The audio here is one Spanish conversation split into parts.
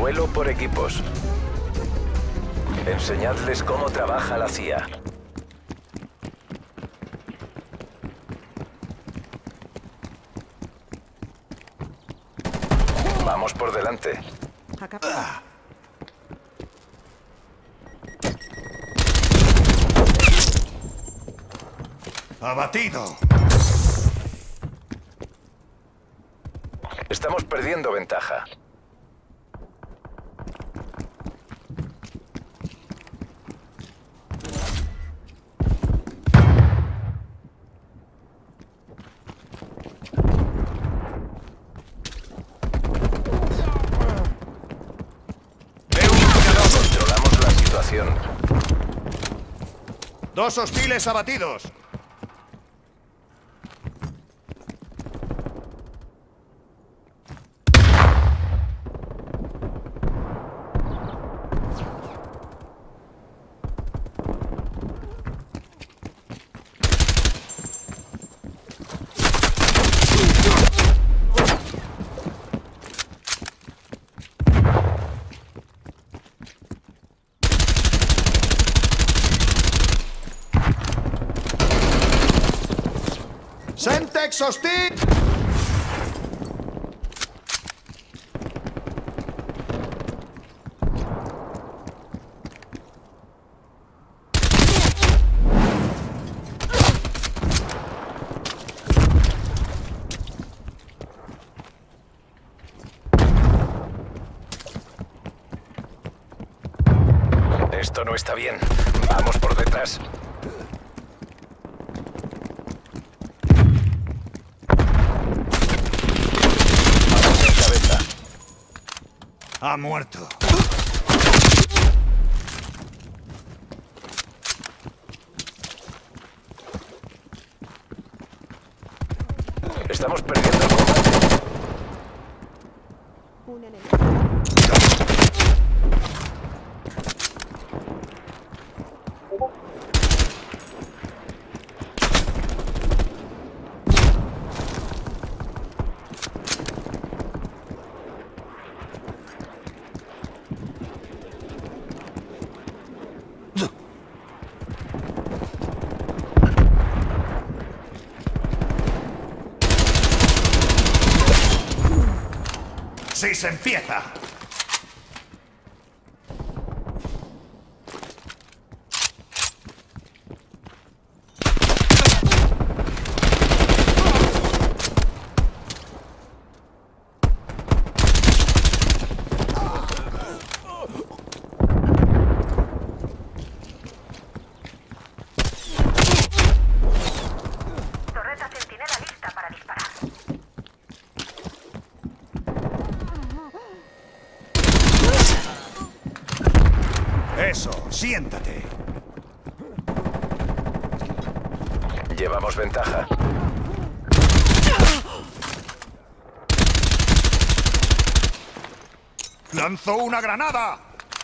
Duelo por equipos. Enseñadles cómo trabaja la CIA. Vamos por delante. ¡Abatido! Estamos perdiendo ventaja. Controlamos la situación. ¡Dos hostiles abatidos! ¡Semtex hostil! Esto no está bien. Vamos por detrás. Vamos en cabeza. Ha muerto. Estamos perdiendo el combate. Un enemigo. ¡Sí se empieza! Torreta centinela lista para disparar. Eso, siéntate. Llevamos ventaja. ¡Lanzó una granada!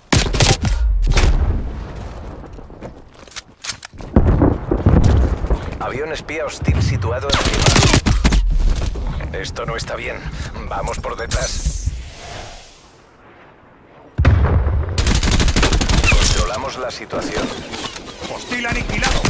Avión espía hostil situado encima. Esto no está bien. Vamos por detrás. Controlamos la situación. ¡Hostil aniquilado!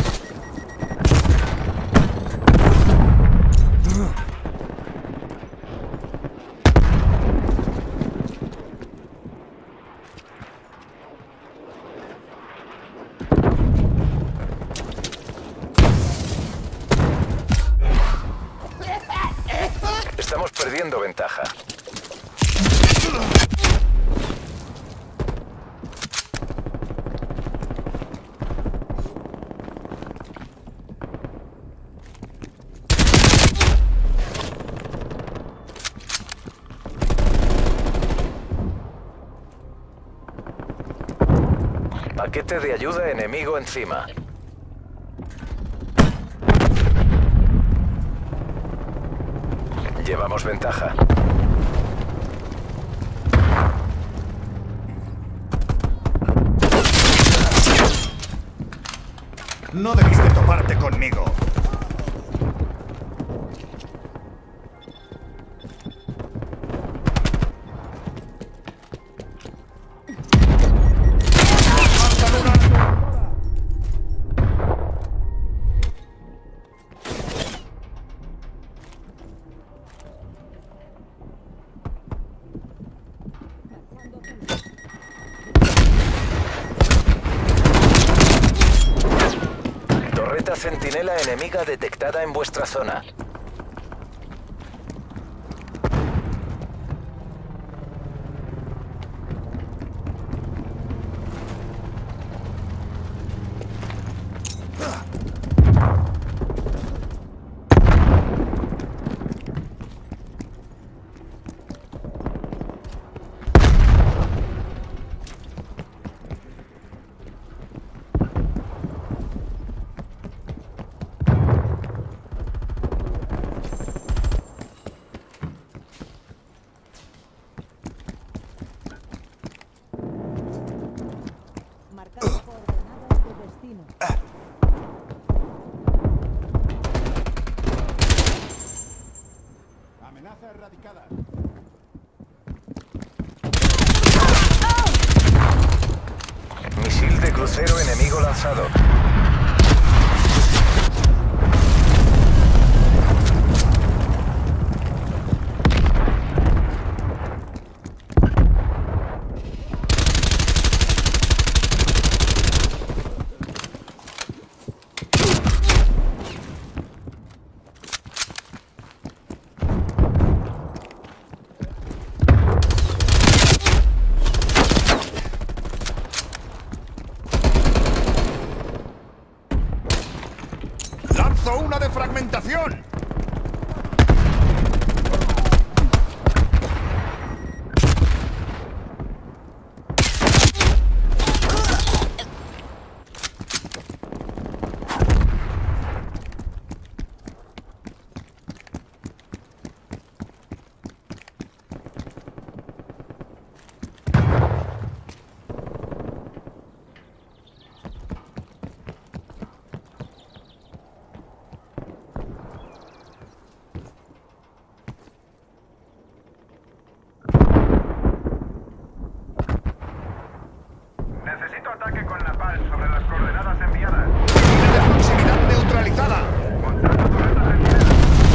Estamos perdiendo ventaja. Paquete de ayuda enemigo encima. Llevamos ventaja. No debiste toparte conmigo. Torreta centinela enemiga detectada en vuestra zona. Marcando coordenadas de destino. Amenaza erradicada. Misil de crucero enemigo lanzado. ¡Lanzo una de fragmentación! Necesito ataque con napalm sobre las coordenadas enviadas. ¡Línea de proximidad neutralizada! Montando torreta centinela.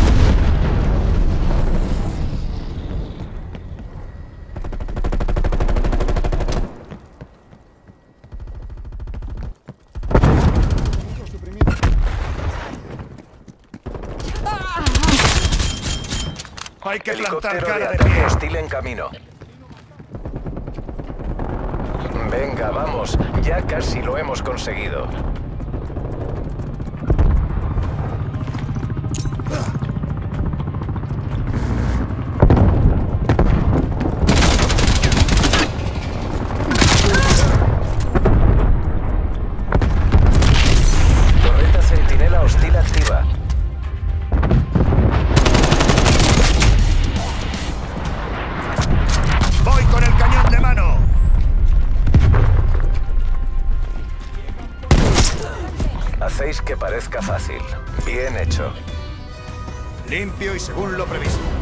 Hay que plantar Helicóptero de cara de ataque pie. hostil en camino. Venga, vamos. Ya casi lo hemos conseguido. Torreta centinela hostil activa. Voy con el cañón de mano. Hacéis que parezca fácil. Bien hecho. Limpio y según lo previsto.